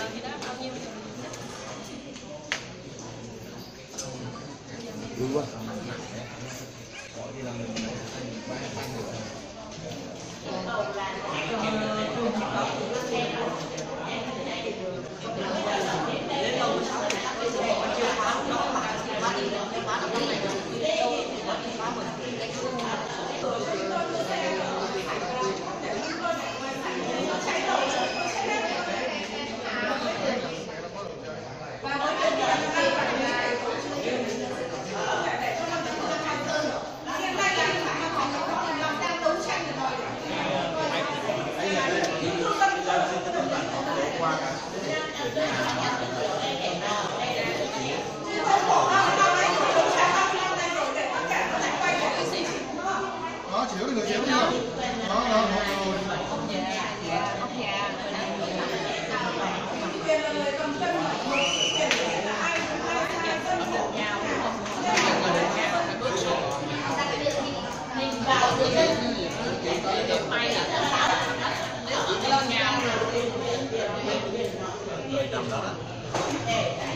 thì đó bao nhiêu vui quá. Đó, chỉ được người chém nhau. Đó. Hãy subscribe cho kênh Ghiền Mì Gõ để không bỏ lỡ những video hấp dẫn.